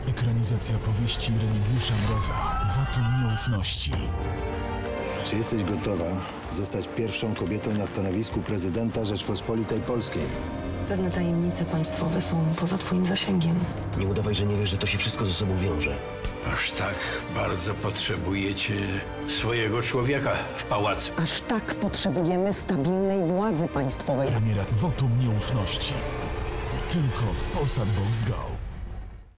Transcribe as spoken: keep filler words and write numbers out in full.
Ekranizacja powieści Remigiusza Mroza. Wotum nieufności. Czy jesteś gotowa zostać pierwszą kobietą na stanowisku prezydenta Rzeczpospolitej Polskiej? Pewne tajemnice państwowe są poza twoim zasięgiem. Nie udawaj, że nie wiesz, że to się wszystko ze sobą wiąże. Aż tak bardzo potrzebujecie swojego człowieka w pałacu. Aż tak potrzebujemy stabilnej władzy państwowej. Premiera Wotum nieufności. Tylko w Polsat Box Go.